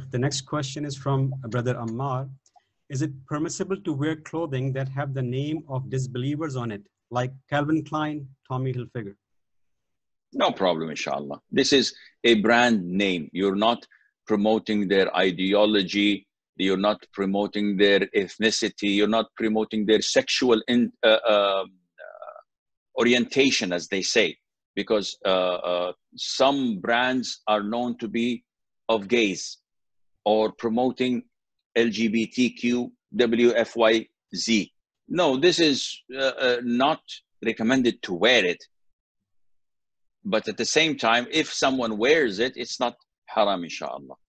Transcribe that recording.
The next question is from Brother Ammar. Is it permissible to wear clothing that have the name of disbelievers on it, like Calvin Klein, Tommy Hilfiger? No problem, inshallah. This is a brand name. You're not promoting their ideology. You're not promoting their ethnicity. You're not promoting their sexual orientation, as they say, because some brands are known to be of gays or promoting LGBTQ, WFYZ. No, this is not recommended to wear it. But at the same time, if someone wears it, it's not haram, inshallah.